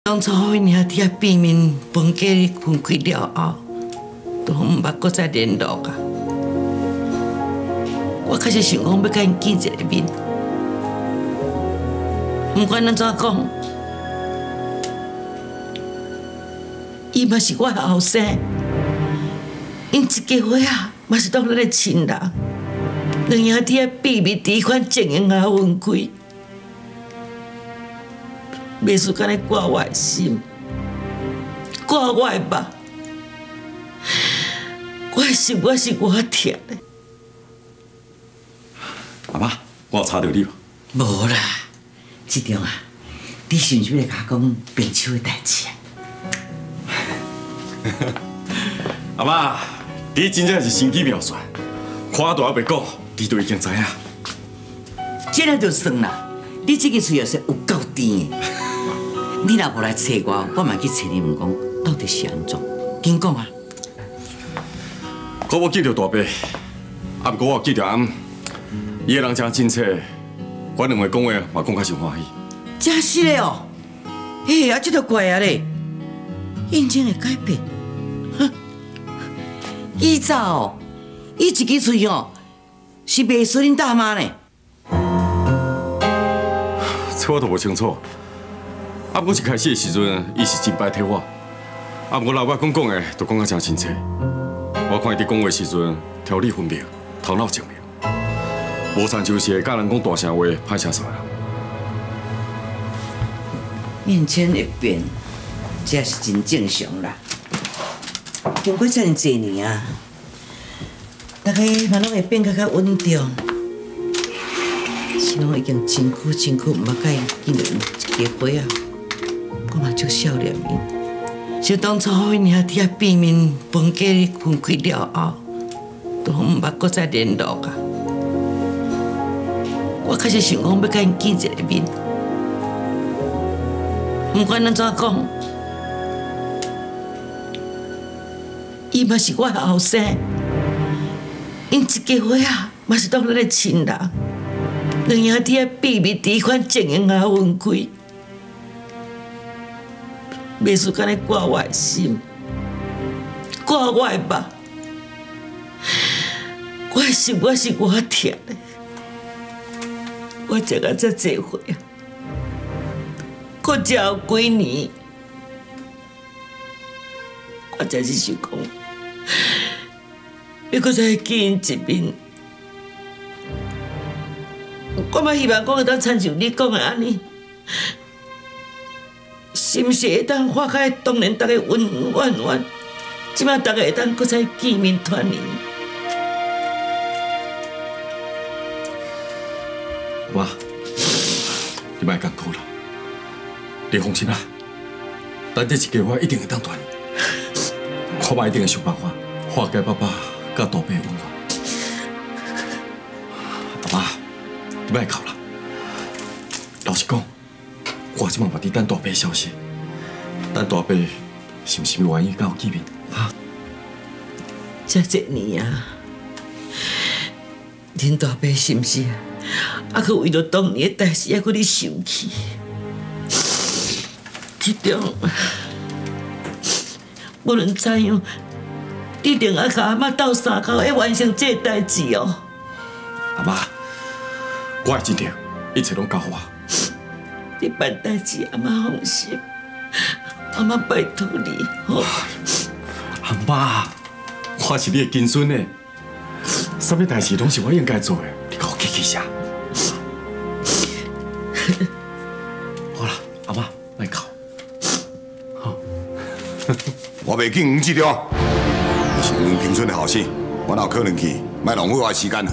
当初阮兄弟啊变面分家分开了后，都毋捌搁再联络啊。我开始想讲要甲因见一个面，毋管安怎讲，伊嘛是我后生，因一家伙啊嘛是当咱的亲人，两兄弟啊秘密伫款情形下分开。 袂输干咧挂我的心，挂我的目，我的心我是我疼的。 阿妈，我有查到你无？ 无啦，这种啊，你是毋是要甲我讲平手的代志啊？ 阿妈，你真正是神机妙算，看我大还袂讲，你都已经知影。 这样就算啦，你这个喙也是有够甜的。 你若无来找我，我嘛去找你问讲，到底是安怎？紧讲啊！ 我无记着大伯，啊，不过我有记着阿姆，伊个人真亲切，我两位讲话嘛讲较真欢喜。 真是的哦，嘿，啊，这都怪啊咧，印证会改变，哼！以早哦，伊一支喙哦，是袂输恁大妈呢。 这我都无清楚。 啊，我一开始的时阵，伊是真摆替我。啊，不过老爸讲的，都讲啊真亲切。我看伊伫讲话的时阵，条理分明，头脑精明，无像就是会甲人讲大声话，歹声煞人。 面前会变，这是真正常啦。经过这么多年啊，大家嘛拢会变较稳重。是拢已经真久毋捌甲伊见面一家伙啊。 我嘛足少念伊，就当初阮兄弟啊变面分家分开了后，都毋捌搁再联络啊。我开始想讲要甲因见一个面，毋管安怎讲，伊嘛是我后生，因一家伙啊嘛是当咱的亲人，两兄弟啊秘密伫款情形下分开。 袂输干咧挂我的心，挂我的目，我的心我是我疼的。我食到这侪岁啊，搁食有几年，我真是想讲，要搁再见因一面。我嘛希望讲会当亲像你讲的安尼。 心事会当化开，当然大家温婉婉，即摆大家会当搁再见面团圆。 妈，你莫艰苦啦，你放心啦，咱这一家伙一定会当团圆，我妈一定会想办法化解爸爸甲大伯的恩怨。阿妈，你莫哭啦，老实讲。 我即马嘛伫等大伯消息，等大伯是毋是愿意甲我见面？哈！ 这一年啊，恁大伯是毋是啊？去为了当年的代志，还搁咧生气？这种无论怎样，你一定要甲阿妈斗相共，要完成这个代志哦。 阿妈，我会尽力，一切拢交我。 你办代志，阿妈放心，阿妈拜托你，好。 阿妈，我是你的亲孙呢，什么代志拢是我应该做的，你给我记起下。好啦，阿妈，莫哭。好。 我袂紧黄志了，你是黄平春的后生，我哪有可能去？莫浪费我的时间啦。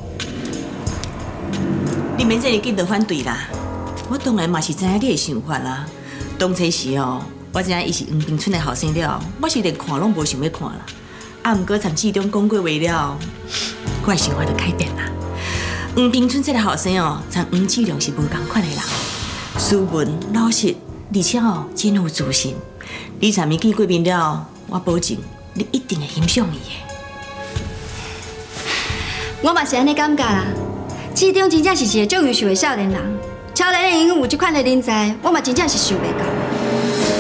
你免这么紧就反对啦。 我当然嘛是知影你的想法啦。当初时哦，我知影伊是黄平春的后生了，我是连看拢无想要看啦。啊，毋过参志中讲过话了，我的想法就改变啦。黄平春这个后生哦，参黄志良是无同款的人，斯文老实，而且哦真有自信。你参伊见过面了，我保证你一定会欣赏伊的。 我嘛是安尼感觉啦，志中真正是一个足优秀的少年人。超人的英语有这款的人才，我嘛真正是想袂到。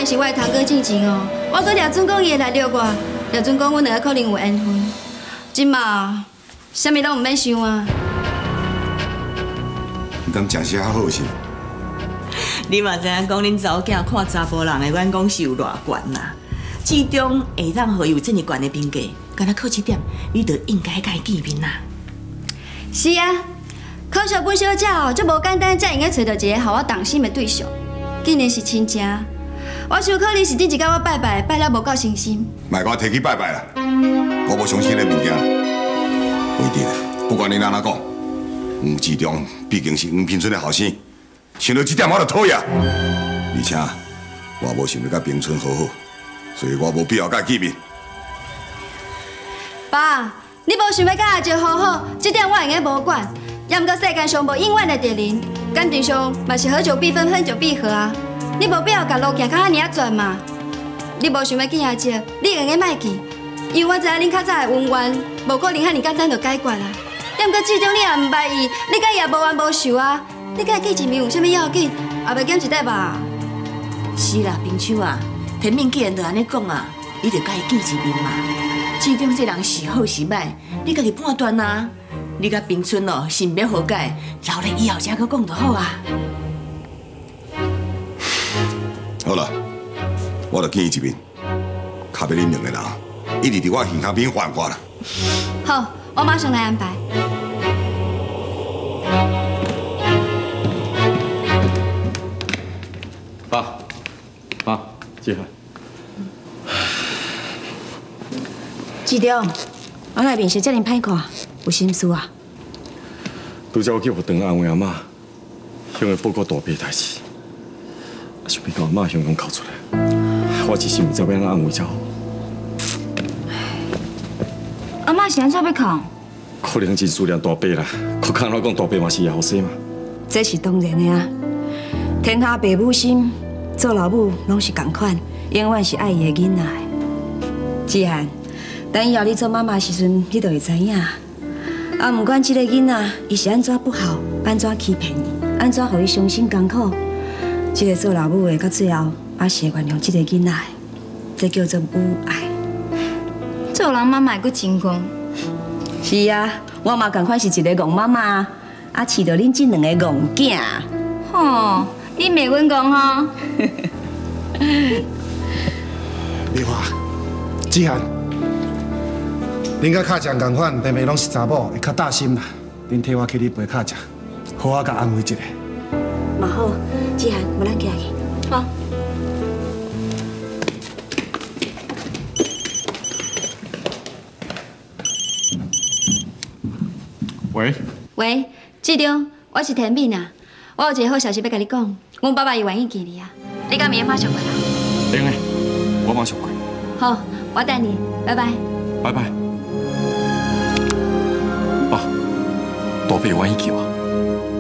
伊是我的堂哥进前哦，我搁掠准讲伊会来掠我，掠准讲阮两个可能有缘分。即嘛，啥物拢毋免想啊。 你敢讲些较好心？ 你嘛知影讲恁查某囝看查甫人的眼光是有偌悬啦。至终会当互有这么悬的评价，敢若靠一点，你就应该甲伊见面啦。 是啊，考小本小姐哦，足无简单，才用个找到一个互我动心的对象。竟然是亲情，我想可能是顶一届我拜拜拜了无够诚心。 卖我提起拜拜啦！我无相信的物件，不一定。不管你哪讲，黄志忠毕竟是黄平村的后生，想到这点我就讨厌。而且我无想要甲平村好好，所以我无必要甲伊见面。 爸，你无想要甲阿舅好好，这点我应该无管。也毋过世界上无永远的敌人，感情上嘛是合久必分，分久必合啊。你无必要甲路行较遐尔转嘛。你无想要见阿舅，你应该莫去，因为我知影恁较早的恩怨，无可能遐尔简单就解决啦。也毋过至终你也毋捌伊，你甲伊也无冤无仇啊。你甲伊见一面有啥物要紧？也袂减一块吧？ 是啦，冰秋啊，天命既然就安尼讲啊，你就甲伊见一面嘛。至终这人是好是歹，你家己判断啊。你甲冰春哦，是毋要和解，留咧以后才搁讲就好啊。 好了，我就见伊一面，卡要恁两个人一直伫我耳旁边烦我啦。 好，我马上来安排。 爸，姐夫。 志忠，我来面色遮尔歹看，有心事啊？ 拄则我叫学堂安慰阿嬷，向伊报告大伯代志，想要甲阿嬷向拢哭出来，我一时毋知要安怎安慰才好。 阿嬷是安怎要哭？ 可能真思念大伯啦，可看我讲大伯嘛是后生嘛。 这是当然的啊，天下父母心，做老母拢是同款，永远是爱伊的囡仔。志涵，等以后你做妈妈时阵，你就会知影。啊，唔管这个囡仔伊是安怎不好，安怎欺骗你，安怎互伊伤心艰苦，这个做老母的到最后，还是会原谅这个囡仔，这叫做母爱。 做人妈妈阁真戆。 是啊，我嘛同款是一个戆妈妈，啊，饲到恁这两个戆囝。 吼，你骂阮戆吼？ 丽华，志涵，恁甲卡酱同款，妹妹拢是查某，会较大心啦。恁替我去你陪卡酱，好我甲安慰一下。 嘛好，志涵，无咱行去。 好。 喂。 喂，志忠，我是田敏啊。我有一个好消息要甲你讲，阮爸爸伊愿意见你啊。你敢明天马上过来？ 会的，我马上过。 好，我等你，拜拜。 拜拜。爸，大伯愿意叫我。